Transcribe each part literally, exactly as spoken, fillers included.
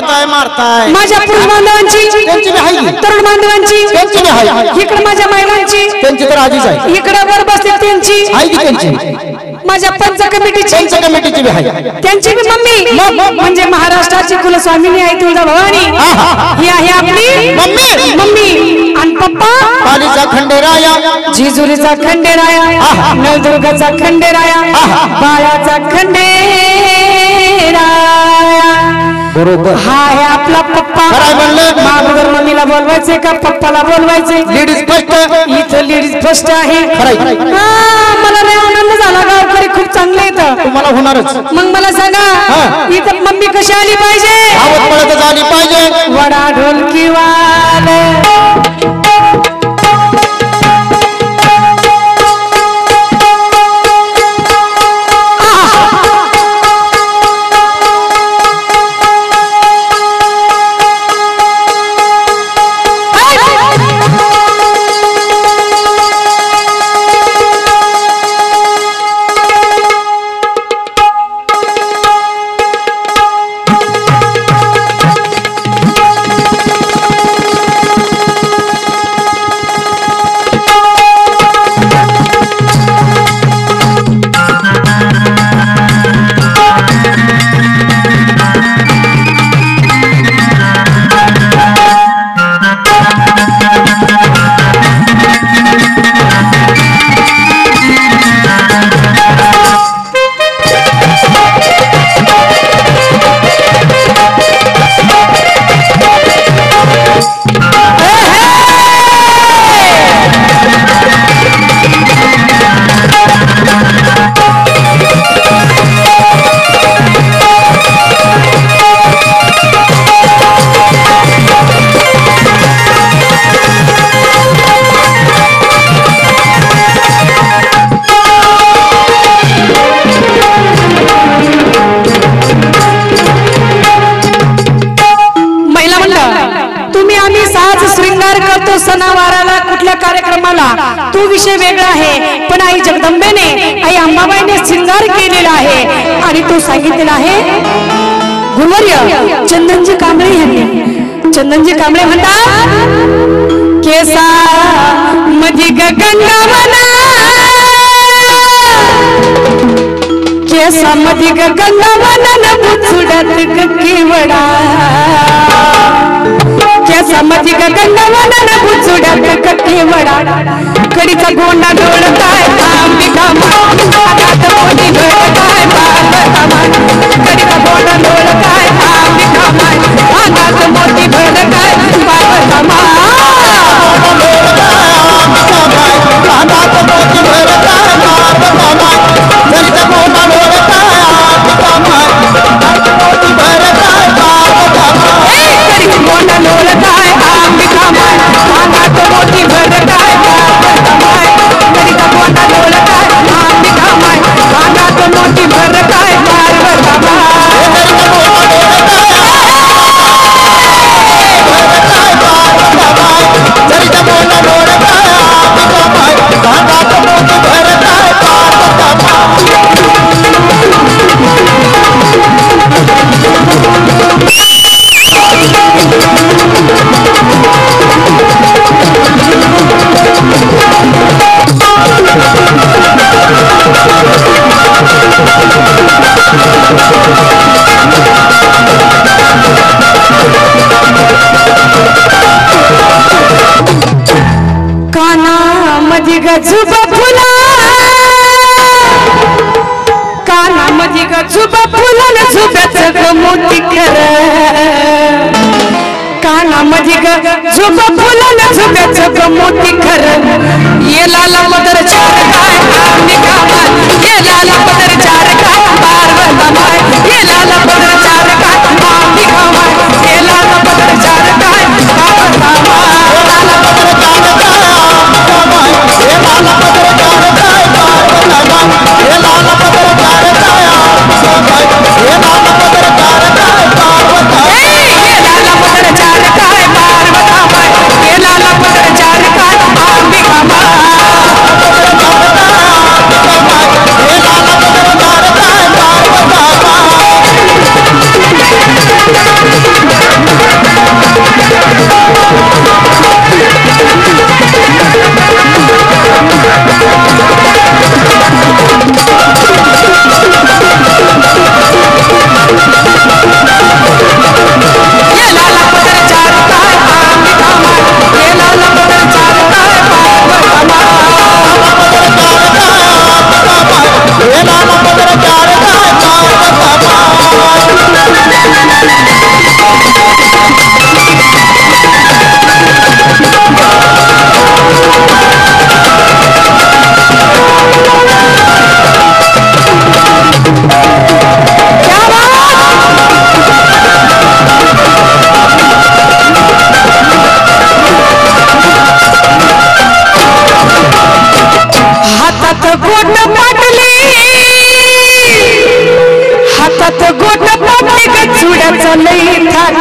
मारताय मारताय माझ्या पुरुष बांधवांची त्यांची बी आहे तरुण बांधवांची त्यांची बी आहे इकडे माझ्या महिलांची त्यांची तर आधीच आहे इकडे वर बसते त्यांची आहे की त्यांची माझ्या पंच कमिटीची पंच कमिटीची बी आहे त्यांची बी मम्मी म्हणजे महाराष्ट्राची कुलस्वामिनी आहे तुळजा भवानी ही आहे आपली मम्मी मम्मी आणि पप्पा कालीचा खंडेराया जिजुरीचा खंडेराया नवदुर्गाचा खंडेराया बाळाचा खंडेराया बरोबर हा आहे आपला पप्पा काय म्हणलं मागोदर मम्मीला बोलवायचे का पप्पाला बोलवायचे लेडीज फर्स्ट इथं लेडीज फर्स्ट आहे मला लय आनंद झाला गावकरी खूप चांगले येतं तुम्हाला होणारच मग मला सांगा इथं मम्मी कशी आली पाहिजे आवत पडत झाली पाहिजे वडा ढोलकी वाल सणावाराला कुठल्या कार्यक्रमाला तो विषय वेगळा आहे पण आई जगदंबेने आई अंबाबाईने श्रृंगार केलेला आहे आणि तो सांगितलेला आहे गुरुवर्य चंदनजी कांबळे यांनी चंदनजी कांबळे म्हणतात केसा मधी गगनवना केसा मधी गगनवना बुचुडत केवडा समधी गगनवना बुचुड्यात कटेवडा कडीचा गोंडा डोळताय अंबिका मागात मोठी डोळताय पार्वता कडीचा गोंडा डोळताय अंबिका मागात मोठी डोळताय पार्वता झुबा फुला कानामध्ये ग झुबा फुला झुब्याचं ग मोती खर कानामध्ये ग झुबा फुला झुब्याचं ग मोती खर ये लाला पदर चार काय आम्ही कामाल ये लाला पदर चार काय पार्वता माय ये लाला पदर चार काय आम्ही कामाल ये लाला पदर चार काय पार्वता माय लाला पदर चार काय ये लाला पदर चार काय पार्वता माय ये लाला पदर चार काय ये लाला पदर चार काय पार्वता ये लाला पदर चार काय पार्वता माय ये लाला पदर चार काय आम्ही कामाल गोट पाटली हातात गोट पाटली गचुड्याचा लई थाट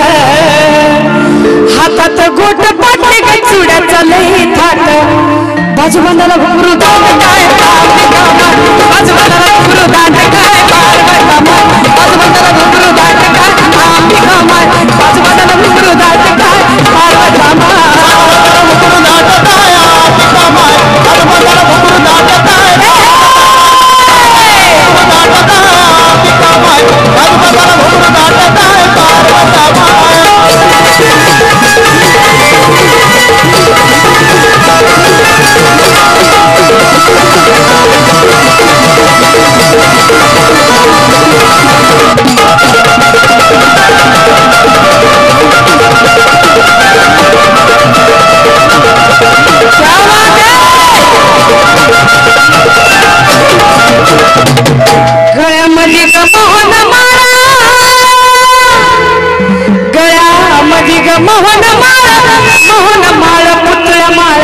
हातात गोट पाटली गचुड्याचा लई थाट बाजूबांधाला घुंगरू दांड काय बाजूबांधाला घुंगरू दांड काय बाजूबांधाला घुंगरू दांड काय बाजूबांधाला घुंगरू दांड काय पार्वतामा गळ्यामध्ये ग मोहन माळा गळ्यामध्ये ग मोहन माळा मोहन माळ पुतळा माळ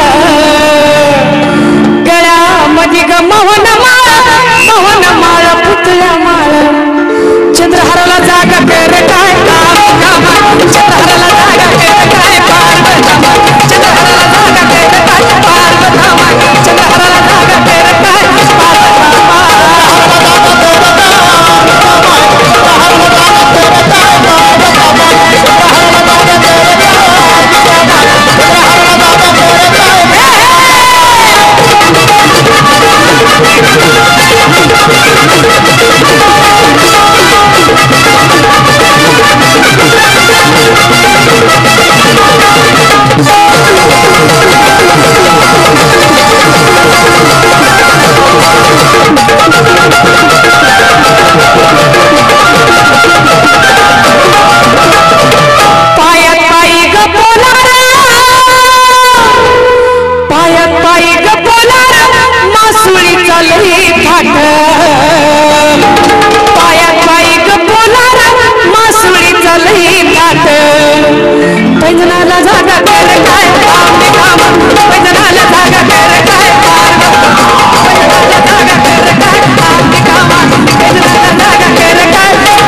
गळ्यामध्ये ग मोहन माळा मोहन माळ पुतळा माळ चंद्रहाराला जागा कर काय चंद्रहाराला जागा कर काय पार्वतामा चंद्रहाराला जागा कर काय पार्वतामा चंद्रहाराला जागा कर काय पार्वतामा पैजनाला जागा कर काय पैजनाला जागा कर काय पैजनाला जागा कर काय पैजनाला जागा कर काय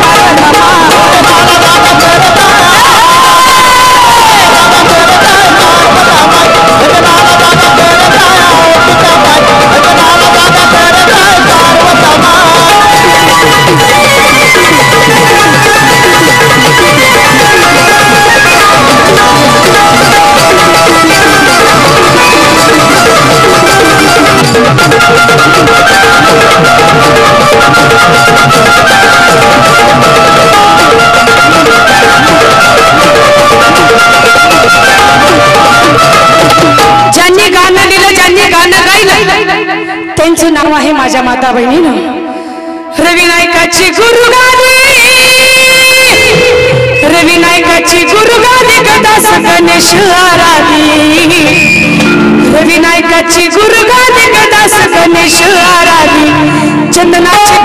ज्यांनी गाणं लिहिलं ज्यांनी गाणं गायलं त्यांचं नाव आहे माझ्या माता बहिणीनं रविनायकाची गुरुगादी रविनायकाची गुरुगादी गदास गणेश आराधी रविनायकाची गुरुगादी गदास गणेश आराधी चंदनाची